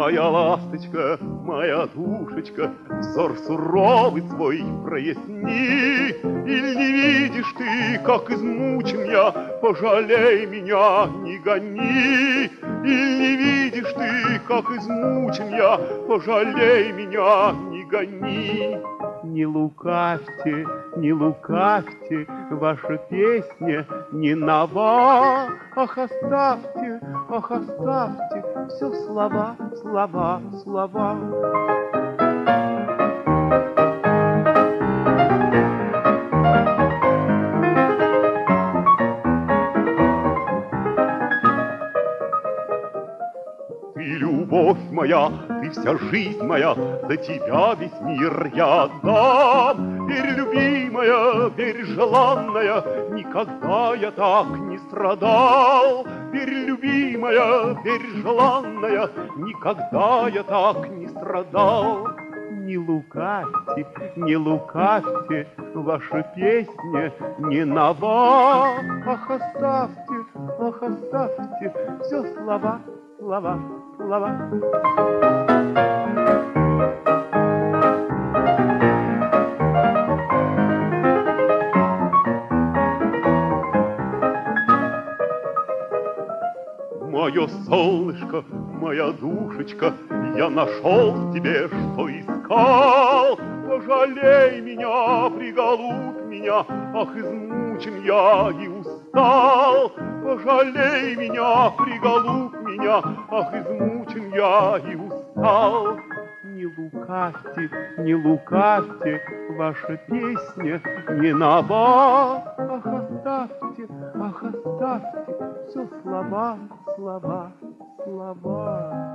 Моя ласточка, моя душечка, взор суровый свой проясни. Или не видишь ты, как измучен я, пожалей меня, не гони. Или не видишь ты, как измучен я, пожалей меня, не гони. Не лукавьте, не лукавьте, ваша песня не нова. Ах, оставьте, все слова, слова, слова. Ты любовь моя, ты вся жизнь моя, за тебя весь мир я отдам. Верь, любимая, верь, желанная, никогда я так не страдал. Верь, любимая, верь, желанная, никогда я так не страдал. Не лукавьте, ваша песня не нова. Ах, оставьте, все слова, слова, слова. Мое солнышко, моя душечка, я нашел в тебе, что искал. Пожалей меня, приголубь меня, ах, измучен я и устал. Пожалей меня, приголубь меня, ах, измучен я и устал. Не лукавьте, ваша песня не нова. Ах, оставьте, все слова, слова, слова.